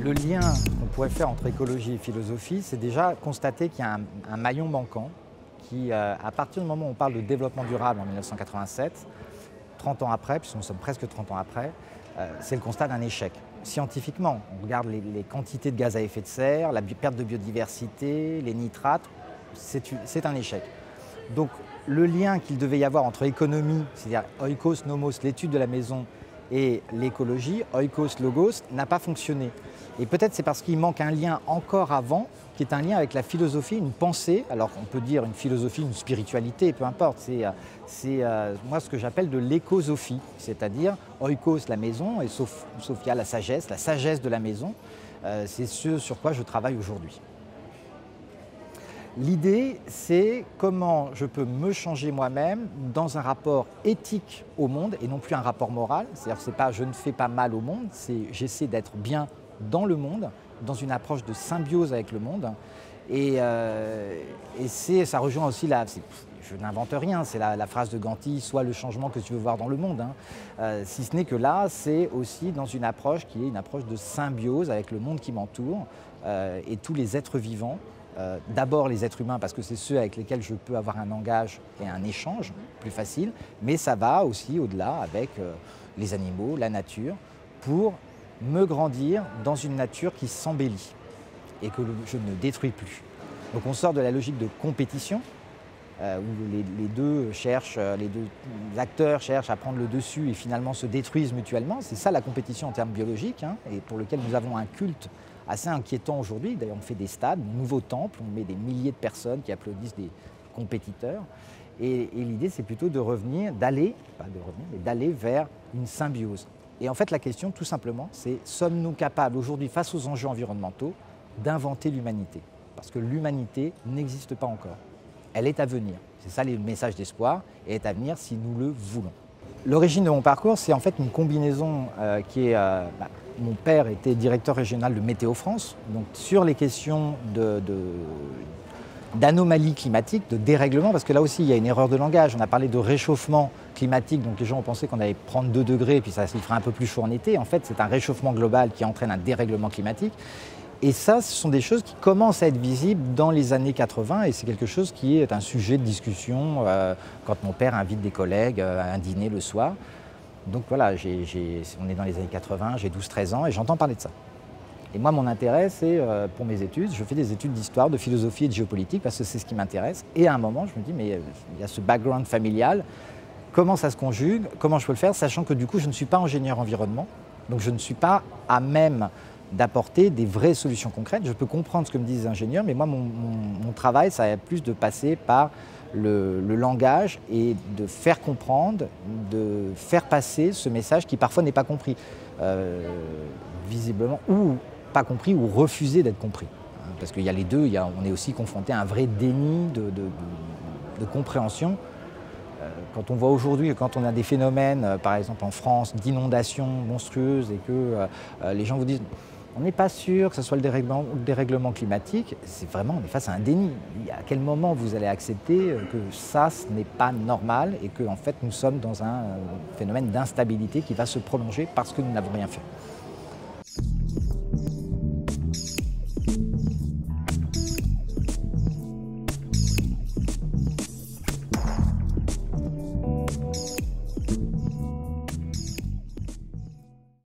Le lien qu'on pourrait faire entre écologie et philosophie, c'est déjà constater qu'il y a un maillon manquant qui, à partir du moment où on parle de développement durable en 1987, 30 ans après, puisque nous sommes presque 30 ans après, c'est le constat d'un échec. Scientifiquement, on regarde les quantités de gaz à effet de serre, la perte de biodiversité, les nitrates, c'est un échec. Donc le lien qu'il devait y avoir entre économie, c'est-à-dire oikos, nomos, l'étude de la maison, et l'écologie, oikos, logos, n'a pas fonctionné. Et peut-être c'est parce qu'il manque un lien encore avant, qui est un lien avec la philosophie, une pensée, alors on peut dire une philosophie, une spiritualité, peu importe, c'est moi ce que j'appelle de l'écosophie, c'est-à-dire oikos, la maison, et sophia, la sagesse de la maison, c'est ce sur quoi je travaille aujourd'hui. L'idée, c'est comment je peux me changer moi-même dans un rapport éthique au monde et non plus un rapport moral. C'est-à-dire que c'est pas je ne fais pas mal au monde, c'est j'essaie d'être bien dans le monde, dans une approche de symbiose avec le monde. Et ça rejoint aussi je n'invente rien, c'est la phrase de Gandhi, sois le changement que tu veux voir dans le monde. Si ce n'est que là, c'est aussi dans une approche qui est une approche de symbiose avec le monde qui m'entoure et tous les êtres vivants. D'abord les êtres humains parce que c'est ceux avec lesquels je peux avoir un langage et un échange plus facile, mais ça va aussi au-delà avec les animaux, la nature, pour me grandir dans une nature qui s'embellit et que je ne détruis plus. Donc on sort de la logique de compétition où les deux acteurs cherchent à prendre le dessus et finalement se détruisent mutuellement. C'est ça la compétition en termes biologiques et pour lequel nous avons un culte assez inquiétant aujourd'hui. D'ailleurs, on fait des stades, nouveaux temples, on met des milliers de personnes qui applaudissent des compétiteurs. Et l'idée, c'est plutôt d'aller vers une symbiose. Et en fait, la question, tout simplement, c'est sommes-nous capables aujourd'hui, face aux enjeux environnementaux, d'inventer l'humanité? Parce que l'humanité n'existe pas encore. Elle est à venir. C'est ça le message d'espoir, elle est à venir si nous le voulons. L'origine de mon parcours, c'est en fait une combinaison qui est... mon père était directeur régional de Météo France, donc sur les questions d'anomalies climatiques, de dérèglement, parce que là aussi il y a une erreur de langage. On a parlé de réchauffement climatique, donc les gens ont pensé qu'on allait prendre 2 degrés et puis ça se ferait un peu plus chaud en été. En fait, c'est un réchauffement global qui entraîne un dérèglement climatique. Et ça, ce sont des choses qui commencent à être visibles dans les années 80 et c'est quelque chose qui est un sujet de discussion quand mon père invite des collègues à un dîner le soir. Donc voilà, on est dans les années 80, j'ai 12-13 ans et j'entends parler de ça. Et moi, mon intérêt, c'est pour mes études, je fais des études d'histoire, de philosophie et de géopolitique parce que c'est ce qui m'intéresse. Et à un moment, je me dis, mais il y a ce background familial, comment ça se conjugue, comment je peux le faire, sachant que du coup, je ne suis pas ingénieur environnement, donc je ne suis pas à même d'apporter des vraies solutions concrètes. Je peux comprendre ce que me disent les ingénieurs, mais moi, mon travail, ça va plus de passer par le langage et de faire comprendre, de faire passer ce message qui parfois n'est pas compris, visiblement, ou pas compris, ou refusé d'être compris. Parce qu'il y a les deux, on est aussi confronté à un vrai déni de compréhension. Quand on voit aujourd'hui, quand on a des phénomènes, par exemple en France, d'inondations monstrueuses et que les gens vous disent on n'est pas sûr que ce soit le dérèglement climatique, c'est vraiment, on est face à un déni. À quel moment vous allez accepter que ça, ce n'est pas normal et qu'en fait nous sommes dans un phénomène d'instabilité qui va se prolonger parce que nous n'avons rien fait.